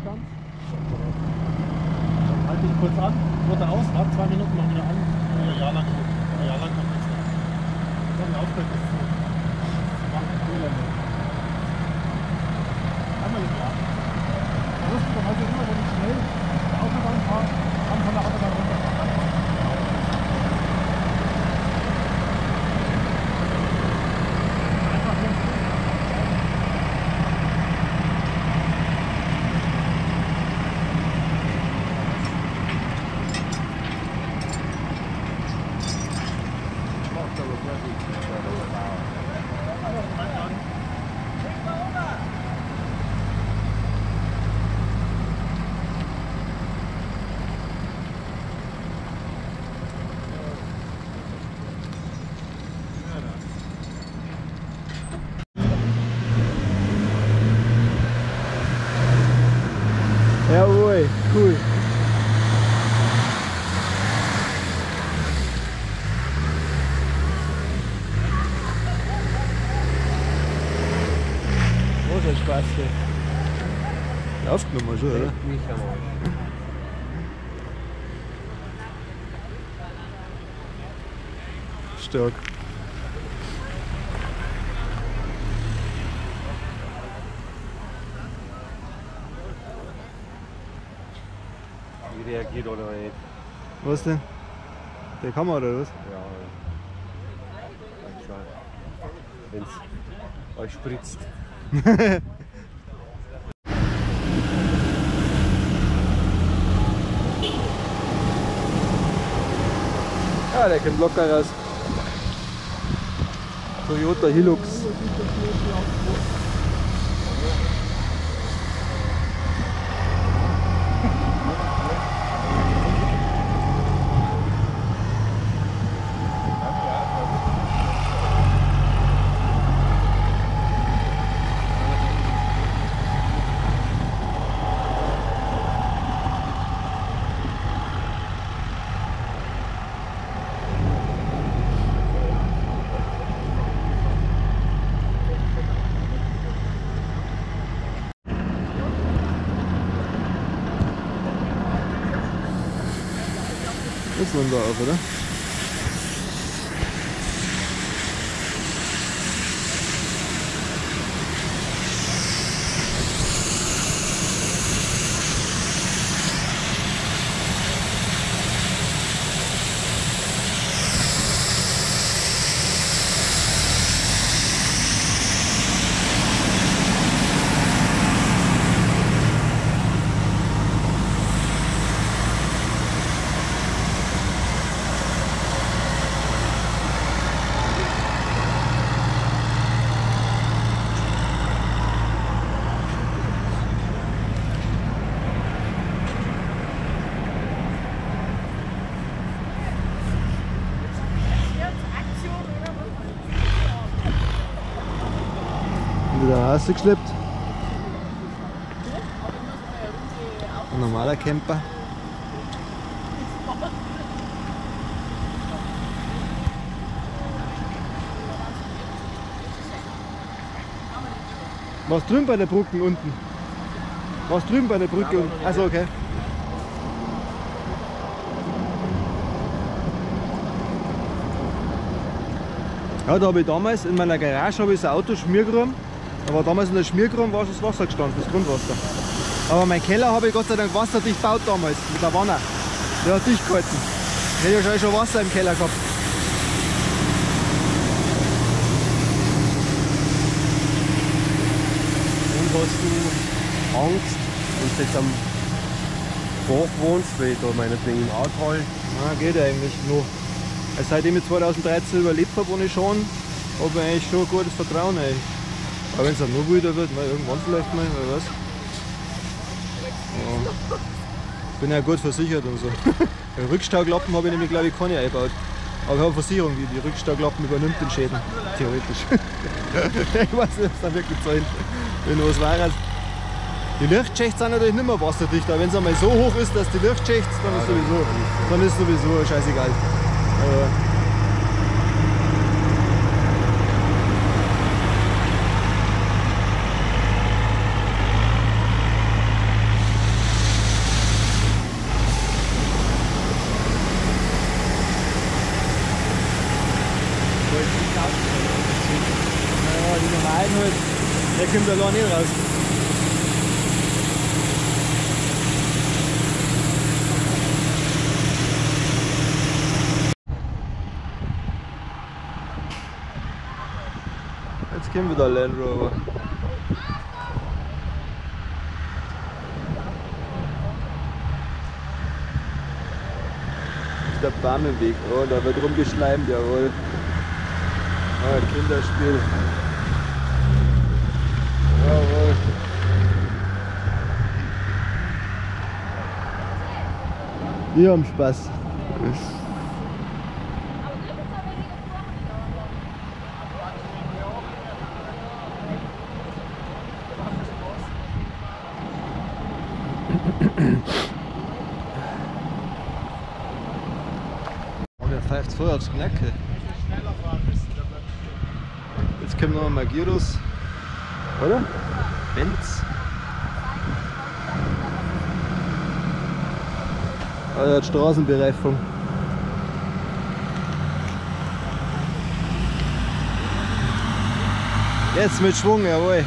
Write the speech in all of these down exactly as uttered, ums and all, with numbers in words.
Abstand. Dann halte ich kurz an, Motor aus, warte zwei Minuten, mach wieder an. Ja, lang gut. Ja, lang kommt nichts mehr. Dann aufhört es zu. Macht Fehler mehr. Einmal im Jahr. Das ist dann halt immer, wenn ich schnell die Autobahn fahre, kann von der Autobahn runterfahren. Einfach hier. Jawohl, cool. Großer Spaß hier. Aufgenommen schon, oder? Mich einmal. Stark. Wie reagiert oder nicht? Was denn? Der Kamera oder was? Ja, wenn es euch spritzt. Ja, der kommt locker raus. Toyota Hilux. Das wollen wir auch, oder? Wieder rausgeschleppt. Ein normaler Camper. Was drüben bei der Brücke unten? Was drüben bei der Brücke unten? Achso, okay. Ja, da habe ich damals in meiner Garage habe ich das Auto schmiergeräumt. Da war damals in der Schmiergrum war schon das Wasser gestanden, das Grundwasser. Aber mein Keller habe ich Gott sei Dank wasserdicht gebaut damals, mit der Wanne. Der hat dicht gehalten. Ich hätte ja wahrscheinlich schon Wasser im Keller gehabt. Und hast du Angst, wenn du jetzt am Bach wohnst, weil da meinetwegen im Autal? Ja, geht eigentlich nur. Also seitdem ich zweitausenddreizehn überlebt habe, ohne Schaden, habe ich eigentlich schon ein gutes Vertrauen. Eigentlich. Aber wenn es dann noch wilder wird, mal irgendwann vielleicht mal, wer weiß. Ja. Ich bin ja gut versichert und so. Rückstauklappen habe ich nämlich, glaube ich, keine eingebaut. Aber ich habe eine Versicherung, die die Rückstauklappen übernimmt den Schäden. Theoretisch. Ich weiß nicht, ob es dann wirklich zahlt. Wenn was war. Die Lichtschächte sind natürlich nicht mehr wasserdicht, aber wenn es einmal so hoch ist, dass die Lichtschächte, dann ist sowieso, dann ist sowieso scheißegal. Aber der kommt allein nicht raus. Jetzt kommt wieder Land Rover. Der Bahnenweg, oh, da wird rumgeschleimt, jawohl. Ah, Kinderspiel. Jawohl. Wir haben Spaß. Pfeift voll aufs Knacke. Jetzt kommt noch ein Magirus. Oder? Benz. Ah, er hat Straßenbereifung. Jetzt mit Schwung, jawohl.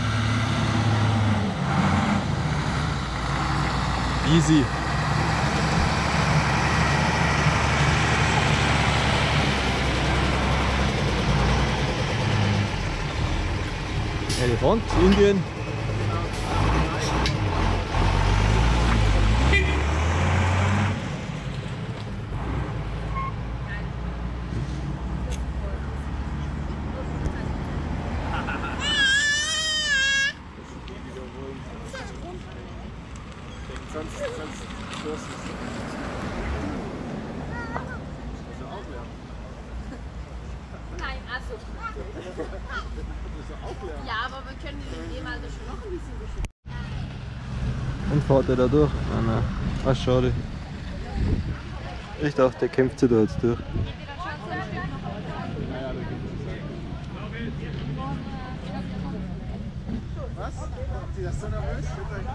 Easy. Elefant, Indien. Nein, also. Ja, aber wir können die mal das schon noch ein bisschen beschicken. Und fährt er da durch? Ah nein. Ah, schade. Ich dachte, der kämpft sich da jetzt durch. Was? Macht sie das so nervös?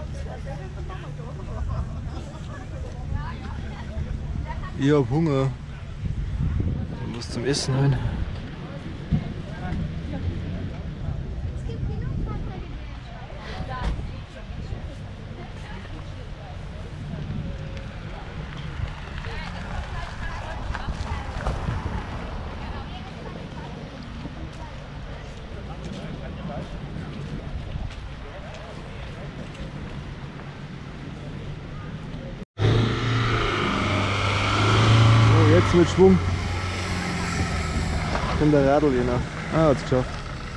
Ich hab Hunger. Ich muss zum Essen holen. Jetzt mit Schwung. Kommt der Radl hier nach. Ah, hat's geschafft.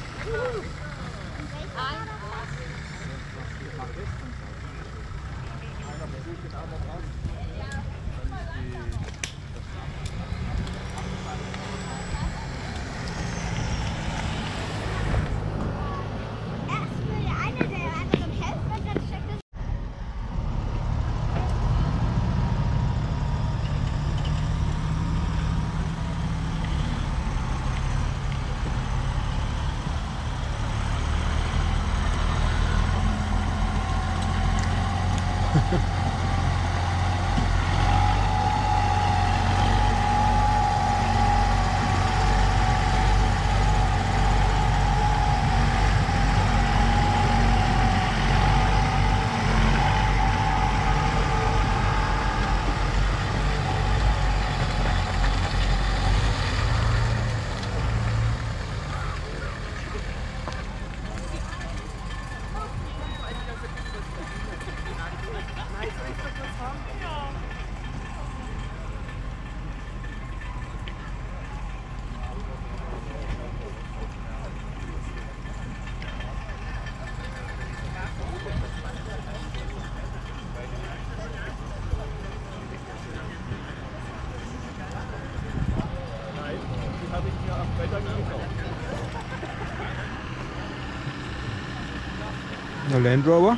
Der Land Rover.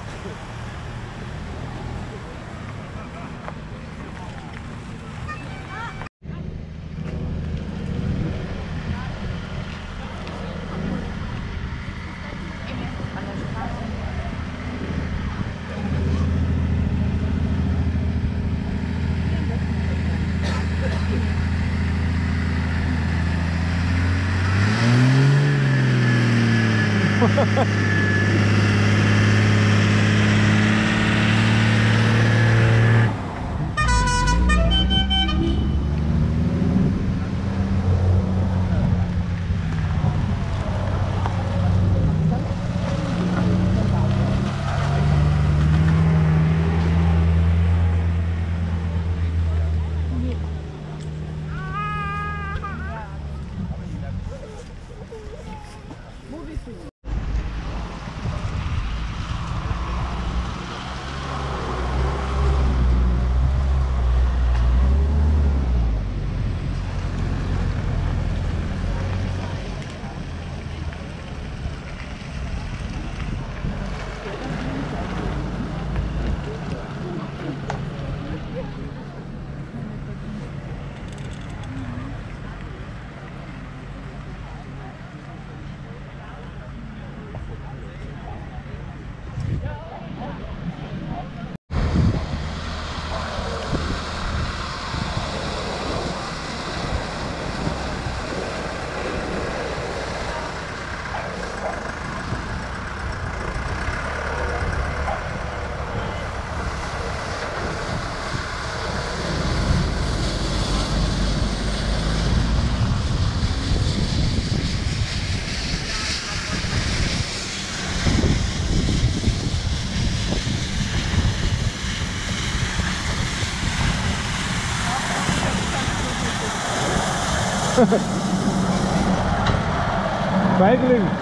Feigling!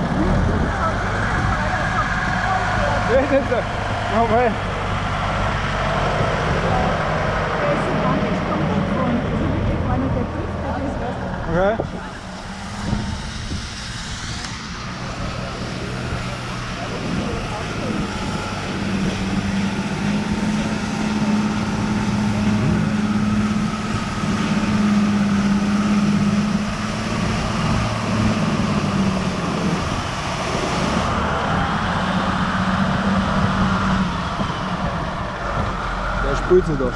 Wer ist das? Mach mal! Okay. Der sprüht nicht doch.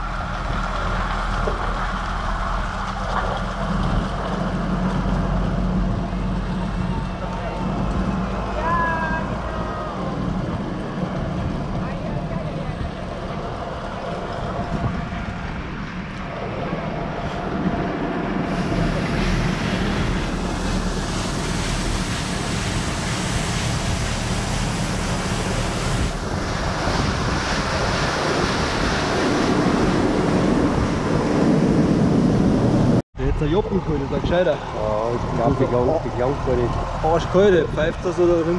Der Joppenkohl, das ist ein gescheiter. Ja, ich glaube, die Gang, die Gang gar nicht. Arschkalte, pfeift da so da drin.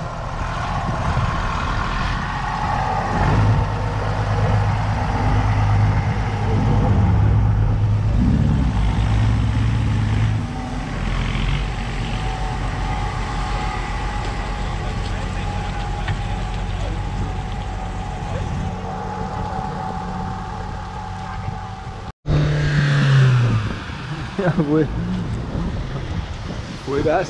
Jawohl. Wohl das.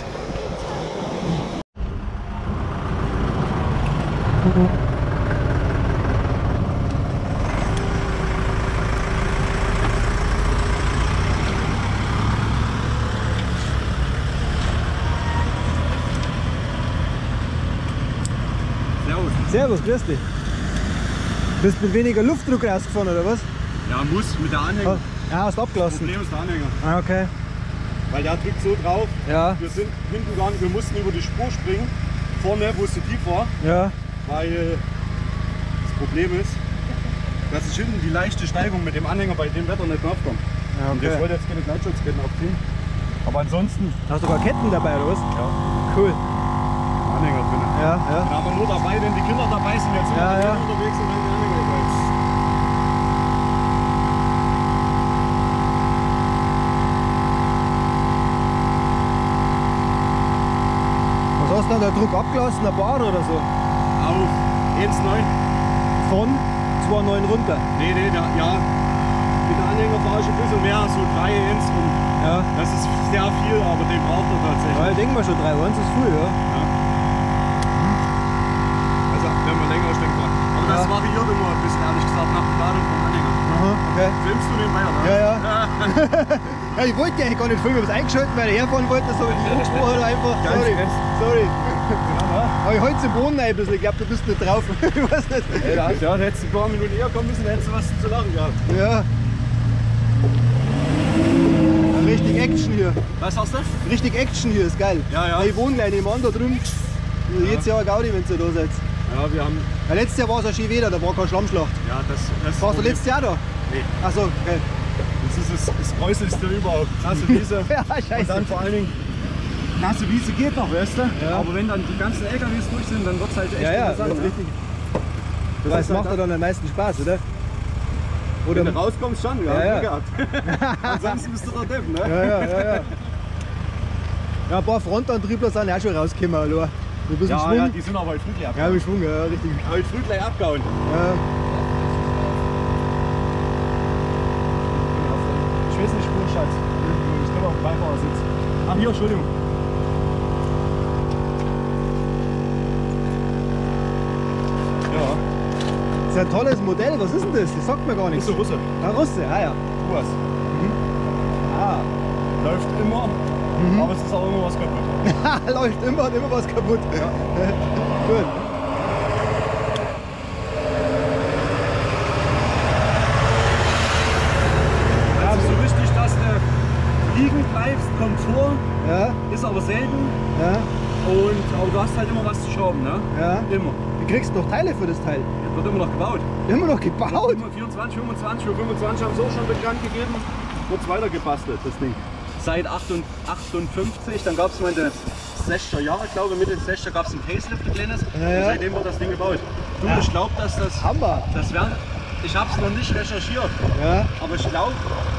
Servus. Servus, grüß dich. Bist mit weniger Luftdruck rausgefahren oder was? Ja, muss mit der Anhänger. Ja, hast Das abgelassen. Problem ist der Anhänger. Ah, okay. Weil der drückt so drauf. Ja, Wir sind hinten gar nicht, wir mussten über die Spur springen. Vorne, wo es so tief war. ja. Weil das Problem ist, dass ich hinten die leichte Steigung mit dem Anhänger bei dem Wetter nicht raufkomme. Ja, Und jetzt okay. wollte ich jetzt keine Gleitschutzketten aufziehen. Aber ansonsten Hast du sogar Ketten dabei oder was? ja, Cool. Anhänger drin. Ja, Den ja. haben wir nur dabei, wenn die Kinder dabei sind. Jetzt sind Ja, wir ja. unterwegs und dann die Anhänger dabei. Was hast du dann der Druck abgelassen? Ein Bar oder so? Auf eins Komma neun. Von zwei Komma neun runter. Nee, nee, da, ja. Mit der Anhänger fahre ich ein bisschen mehr, so drei Komma eins rum. Ja. Das ist sehr viel, aber den braucht er tatsächlich. Ja, ich denke mal schon drei Komma eins ist früh, ja. Ja. Also, wenn man länger ist, denkt man. Aber das Ja. variiert immer ein bisschen, ehrlich gesagt, nach der Ladung vom Anhänger. Aha, okay. Filmst du den weiter, ne? Ja, ja. Ja, ich wollte ja gar nicht filmen, ich hab's eingeschaltet, weil er herfahren wollte, so die angesprochen hat einfach. Ganz Sorry, recht. sorry. Aber ich halte den Boden ein bisschen, ich glaube, du bist nicht drauf. Ich weiß nicht. Ey, da, ja, da hättest du ein paar Minuten eher kommen müssen, hättest du was zu lachen gehabt. Ja. Richtig Action hier. Was sagst du? Richtig Action hier, ist geil. Ja, ja. Ich wohne gleich nebenan da drüben. Also jetzt Jahr Gaudi, wenn ihr da seid. Ja, wir haben. Ja, letztes Jahr war es ein schön Wetter, da war keine Schlammschlacht. Ja, das. das Warst du letztes Jahr da? Nee. Achso, okay. Das ist das, das Gräuselste überhaupt. Nasse Wiese. Ja, Und scheiße. dann vor allen Dingen. Nasse Wiese geht noch, weißt du? Ja. Aber wenn dann die ganzen L K Ws durch sind, dann wird es halt echt Ja, ja, interessant. das ist Ne? richtig. Das Das ist macht halt ja dann am meisten Spaß, oder? Oder Wenn du rauskommst, schon, ja. Ja, ja. Glück gehabt. Ansonsten bist du der Depp, ne? Ja, ja, ja, ja. Ja, ein paar Frontantriebler sind auch schon rausgekommen, hallo. Ein bisschen Ja, Schwung. ja, die sind aber heute früh gleich Ja, abgehauen. mit Schwung, ja, richtig. Heute früh gleich abgehauen. Ja. Ich weiß nicht, wo Schatz. Ich glaube auf dem Beifahrersitz. Ah, hier, Entschuldigung. Ja, Das ist ein tolles Modell, was ist denn das? Das sagt mir gar nichts. ist so Russe. Ah, Russe, ah ja. Tu was. Ah. Läuft immer, aber es ist auch immer was kaputt. Läuft immer und immer was kaputt. Ja. Gut. Also so richtig, dass du liegen bleibst, kommt vor, Ja, ist aber selten. ja, Und, aber du hast halt immer was zu schrauben, ne? ja. Immer. Du kriegst noch Teile für das Teil. Wird immer noch gebaut. Immer noch gebaut. Immer vierundzwanzig, fünfundzwanzig, für fünfundzwanzig haben sie auch schon bekannt gegeben. Wird es weiter gebastelt, das Ding. Seit achtundfünfzig, dann gab es mal in den sechziger Jahre, glaube ich, Mitte der sechziger gab es ein Facelift, ein kleines. Ja, ja. Und seitdem wird das Ding gebaut. Du, ich glaube, dass das. Hammer. Das werden. Ich habe es noch nicht recherchiert, Ja. aber ich glaube.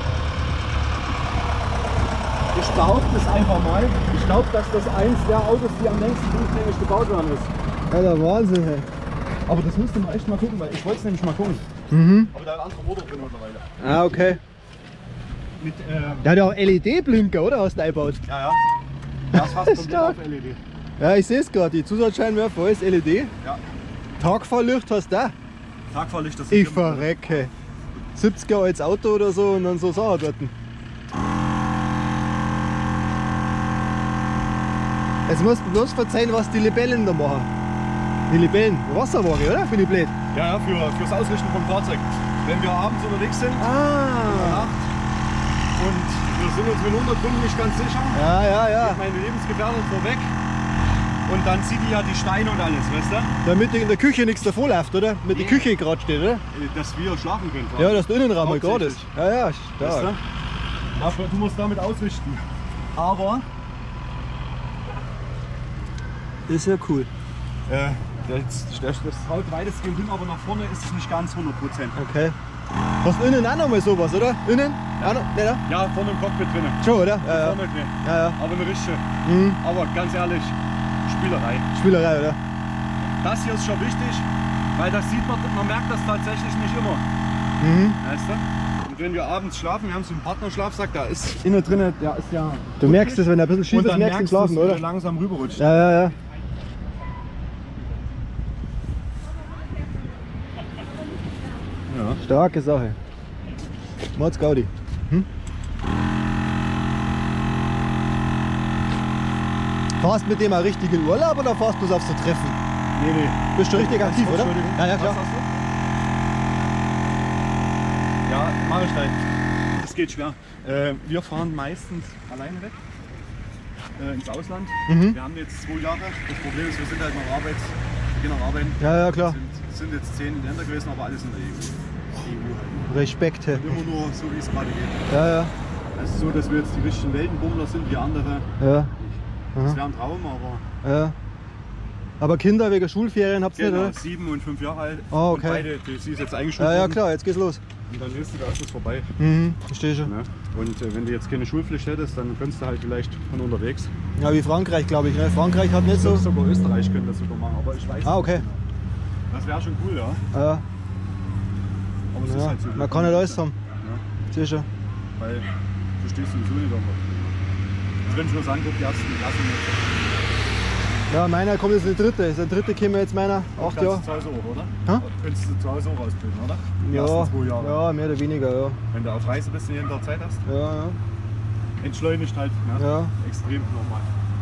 Ich behaupte es einfach mal. Ich glaube, dass das eins der Autos, die am längsten durchgängig gebaut worden ist. Alter, Wahnsinn, ey. Aber das müsste man echt mal gucken, weil ich wollte es nämlich mal gucken. Mhm. Aber da ist ein anderer Motor drin mittlerweile. Ah, okay. Mit, ähm, Der hat ja auch L E D-Blinker, oder? Hast du eingebaut? ja, ja. Das ist fast komplett Stark. auf L E D. Ja, ich sehe es gerade. Die Zusatzscheinwerfer, alles L E D. Ja. Tagfahrlicht hast du da. Tagfahrlicht, das Ich verrecke. siebziger altes Auto oder so und dann so Sachen dort. Jetzt musst du bloß verzeihen, was die Libellen da machen. Die Libellen, Wasserwaage, oder? Für die Blöd. Ja, ja, für, fürs Ausrichten vom Fahrzeug. Wenn wir abends unterwegs sind, Ah. Nacht, und wir sind uns mit Untergrund nicht ganz sicher, Ja, ja, ja. geht meine Lebensgefährtin vorweg und dann zieht die ja die Steine und alles, weißt du? Damit in der Küche nichts davor läuft, oder? Mit der Nee. Küche gerade steht, oder? Dass wir schlafen können. Ja, dass der Innenraum halt gerade ist. Hauptsächlich. Ja, ja, Weißt stark. du? Aber du musst damit ausrichten. Aber Das ist ja cool. äh, das, das, das haut weitestgehend hin, aber nach vorne ist es nicht ganz hundert Prozent. Okay. Hast du innen auch noch mal sowas, oder? Innen? Ja. Auch noch? Nee, ne? Ja, vorne im Cockpit drin. Schon, oder? Ja, ja. Vorne drin. Ja, ja. Aber eine richtige. Mhm. Aber ganz ehrlich, Spielerei. Spielerei, oder? Das hier ist schon wichtig, weil das sieht man, man merkt das tatsächlich nicht immer. Mhm. Weißt du? Und wenn wir abends schlafen, wir haben so einen Partnerschlafsack, da ist innen drin, der ist ja. Du merkst es, wenn er ein bisschen schief und ist, dann merkst du merkst im du, Schlafen, dass oder? der langsam rüberrutscht. Ja, ja, ja. Ja. Starke Sache. Mats Gaudi. Hm? Fahrst mit dem auch richtig in Urlaub oder fahrst du auf so Treffen? Nee, nee. Bist du richtig aktiv, oder? Entschuldigung. Ja, ja, Was klar. hast du? Ja, mach ich gleich. Das geht schwer. Äh, wir fahren meistens alleine weg. Äh, ins Ausland. Mhm. Wir haben jetzt zwei Jahre. Das Problem ist, wir sind halt noch Arbeit. Wir gehen noch arbeiten. Ja, ja, klar. Sind, sind jetzt zehn Länder gewesen, aber alles in der E U. E U. Respekt. Und immer nur so, wie es gerade geht. Ja, ja. Es ist so, dass wir jetzt die richtigen Weltenbummler sind, wie andere. Ja, Das wäre ein Traum, aber ja. Aber Kinder wegen Schulferien habt ihr genau, nicht, oder? sieben und fünf Jahre alt. Oh, okay. Und beide, die, sie ist jetzt eingeschult Ja, ja, worden. klar, jetzt geht's los. Und dann ist da ist es vorbei. Mhm, verstehe schon. Ne? Und äh, wenn du jetzt keine Schulpflicht hättest, dann könntest du halt vielleicht von unterwegs. Ja, wie Frankreich, glaube ich. Ne? Frankreich hat nicht Ich so. glaube, sogar Österreich könnte das sogar machen, aber ich weiß Ah, nicht okay. genau. Das wäre schon cool, ja. Ja. Aber es Ja, ist halt so. man kann nicht alles haben. Ja. Sicher. Weil du stehst sowieso nicht da. Also wenn ich mir das angucke, die ersten Klassen jetzt. Ja, meiner kommt jetzt in die dritte. Ist der dritte käme jetzt meiner. Acht Jahre. Zu Hause auch, oder? Hä? Könntest du zu Hause auch ausbilden, oder? Die Ja, ersten zwei Jahre. ja, mehr oder weniger, ja. Wenn du auf Reise bist und in der Zeit hast. Ja, ja. Entschleunigt halt. Ne? Ja. Extrem normal.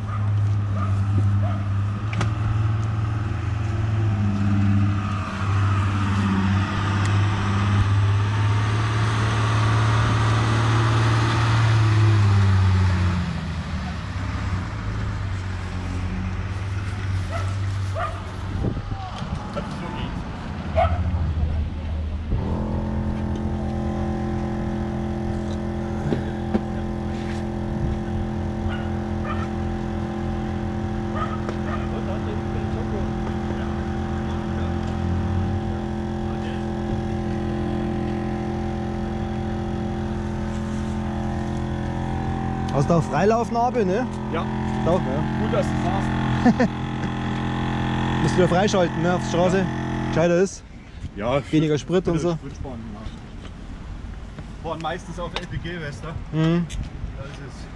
Hast du auch Freilaufnarbe, ne? Ja, Doch, ja. gut, dass du sagst. Musst du wieder freischalten, ne? Auf der Straße. Gescheiter ist. Ja, Weniger Sprit und so. Sprit sparen, ja. Fahren meistens auf L P G, weißt du? Mhm. Das ist es.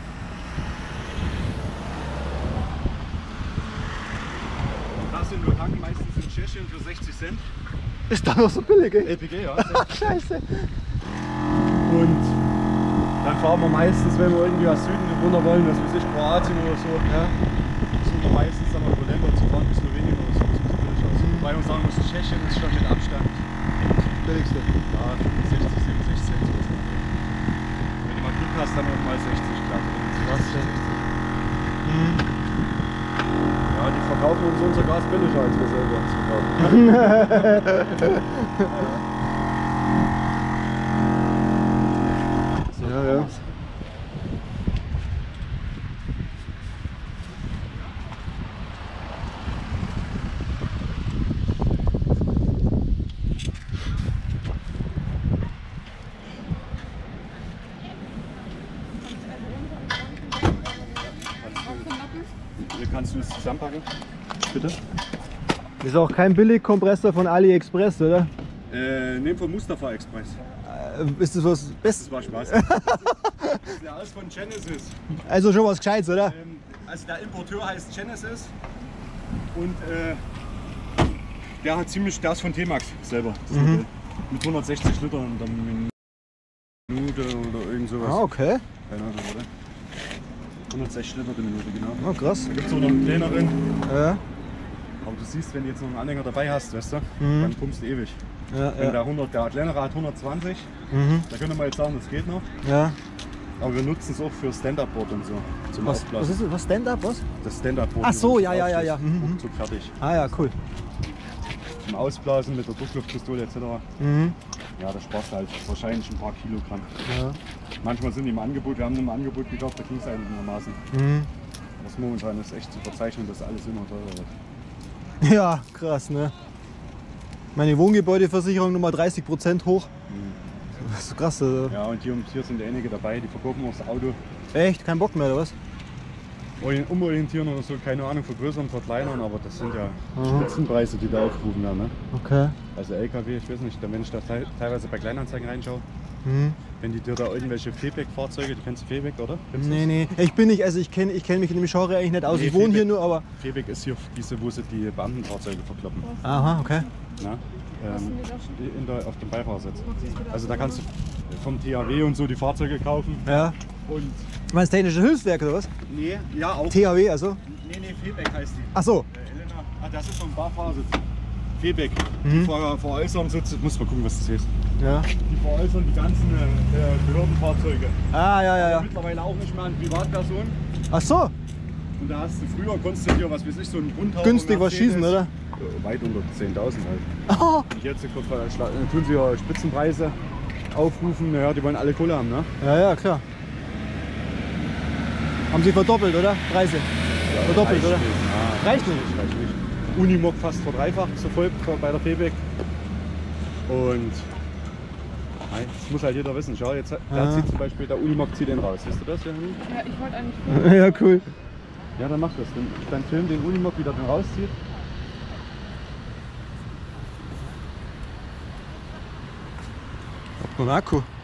Das sind nur Tanken meistens in Tschechien für sechzig Cent. Ist da noch so billig, ey? L P G, ja. Scheiße. Und dann fahren wir meistens, wenn wir irgendwie aus Süden runter wollen, was weiß ich, Kroatien oder so, Ja. versuchen wir meistens dann mal über Länder zu fahren, wie Slowenien oder so, das muss billig aus. Wobei man sagen muss, Tschechien ist schon mit Abstand Billigste. ja, sechzig, siebzig Cent sowas. Wenn du mal Glück hast, dann auch mal sechzig, klar. Was denn? Mhm. Ja, die verkaufen uns unser Gas billiger, als wir selber uns verkaufen. Ja, ja. Hier kannst du das zusammenpacken. Bitte? Ist auch kein Billigkompressor von AliExpress, oder? Äh, nehmen von Mustafa Express. Äh, ist das was Bestes? Das war Spaß. Das ist ja alles von Genesis. Also schon was Gescheites, oder? Ähm, also der Importeur heißt Genesis und äh, der hat ziemlich, der ist von T-Max selber. Das Mhm. Modell. Mit hundertsechzig Litern in der Minute oder irgend sowas. Ah, okay. Keine Ahnung, oder? hundertsechzig Liter die Minute, genau. Oh, krass. Da gibt es auch noch einen kleineren. Ja, Aber du siehst, wenn du jetzt noch einen Anhänger dabei hast, weißt du, Mhm. dann pumpst du ewig. ja, Wenn ja. der hundert, der kleinere hat hundertzwanzig, Mhm. da könnte man jetzt sagen, das geht noch. Ja. Aber wir nutzen es auch für Stand-Up-Board und so. Zum Was, was Aufblasen. ist das? Was? Stand-up? Was? Das Stand-Up-Board. Ach so, wo du ja, ja, ja, ja. draufstehst, Mhm. ruckzuck fertig. Ah ja, cool. Zum Ausblasen mit der Druckluftpistole et cetera. Mhm. Ja, da sparst du halt wahrscheinlich ein paar Kilogramm. Ja. Manchmal sind die im Angebot, wir haben im Angebot gekauft, da ging es einigermaßen. Mhm. Das momentan ist echt zu verzeichnen, dass alles immer teurer wird. Ja, krass, ne? Meine Wohngebäudeversicherung nochmal dreißig Prozent hoch. Das ist so krass. Also. Ja, und hier, hier sind einige dabei, die verkaufen auch das Auto. Echt? Kein Bock mehr, oder was? Umorientieren oder so, keine Ahnung, vergrößern, verkleinern, aber das sind ja Mhm. Spitzenpreise, die da aufgerufen werden. Ne? Okay. Also L K W, ich weiß nicht, wenn ich da te teilweise bei Kleinanzeigen reinschaue, Mhm. wenn die dir da irgendwelche Febeck-Fahrzeuge, die kennst du Febeck, oder? Kennst du Nee, nee. Ich bin nicht, also ich kenne ich kenn mich in dem Genre eigentlich nicht aus. Nee, ich wohne hier Feedback. nur, aber. das? Febeck ist hier diese, wo sie die Beamtenfahrzeuge verkloppen. Aha, okay. Ne? Ähm, in der, auf dem Beifahrersitz. Also da kannst du vom T H W und so die Fahrzeuge kaufen. Ja. Und Du meinst technische Hilfswerke oder was? nee, ja auch. T H W, also? Nee, nee, Febeck heißt die. Ach so. Äh, Elena, ah, das ist so ein Beifahrersitz. Febeck. Mhm. Die ver veräußern, Sitze, muss mal gucken, was das heißt. Ja. Die veräußern die ganzen äh, Behördenfahrzeuge. Ah, ja, ja, ja. Mittlerweile auch nicht mehr an Privatpersonen. Ach so. Und da hast du früher, konntest du dir, was weiß ich, so einen Grundhaufen Günstig was Mercedes, schießen, oder? äh, Weit unter zehntausend halt. Oh. Und jetzt äh, tun sie ja Spitzenpreise aufrufen, naja, die wollen alle Kohle haben, ne? Ja, ja, klar. Haben sie verdoppelt, oder? Preise? Verdoppelt, Reicht oder? nicht. Ja, Reicht nicht. reicht nicht. Unimog fast verdreifacht, so voll bei der Febeck. Und nein, das muss halt jeder wissen. Schau, jetzt da Ja. zieht zum Beispiel der Unimog zieht den raus. Siehst du das, Janine? Ja, ich wollte eigentlich. Ja, cool. Ja, dann mach das. Dann, dann film den Unimog, wie der den rauszieht. Monaco.